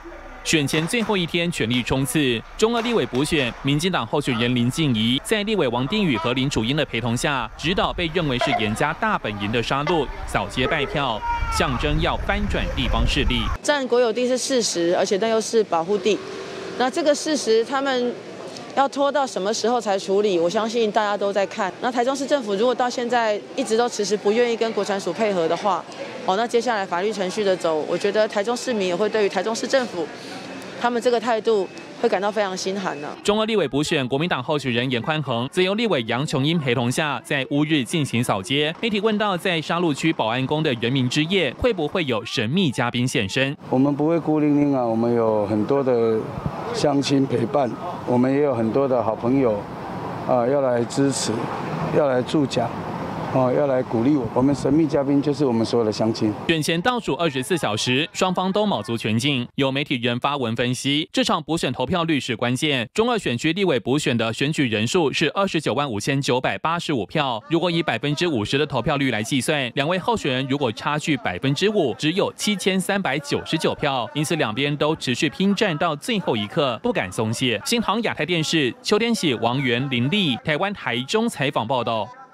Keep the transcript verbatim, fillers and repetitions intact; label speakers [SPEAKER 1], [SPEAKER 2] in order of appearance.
[SPEAKER 1] 选前最后一天全力冲刺，中二立委补选，民进党候选人林静怡在立委王定宇和林楚英的陪同下，指导被认为是严家大本营的沙鹿扫街拜票，象征要翻转地方势力。
[SPEAKER 2] 占国有地是事实，而且那又是保护地，那这个事实他们要拖到什么时候才处理？我相信大家都在看。那台中市政府如果到现在一直都迟迟不愿意跟国产署配合的话，哦，那接下来法律程序的走，我觉得台中市民也会对于台中市政府他们这个态度会感到非常心寒呢。
[SPEAKER 1] 中二立委补选，国民党候选人严宽恒则由立委杨琼英陪同下，在乌日进行扫街。媒体问到，在沙鹿区保安宫的人民之夜，会不会有神秘嘉宾现身？
[SPEAKER 3] 我们不会孤零零啊，我们有很多的乡亲陪伴，我们也有很多的好朋友啊，要来支持，要来助讲。哦，要来鼓励我。我们神秘嘉宾就是我们所有的乡亲。
[SPEAKER 1] 选前倒数二十四小时，双方都卯足全劲。有媒体人发文分析，这场补选投票率是关键。中二选区立委补选的选举人数是二十九万五千九百八十五票。如果以百分之五十的投票率来计算，两位候选人如果差距百分之五，只有七千三百九十九票。因此两边都持续拼战到最后一刻，不敢松懈。新唐亚太电视邱天喜、王源、林立，台湾台中采访报道。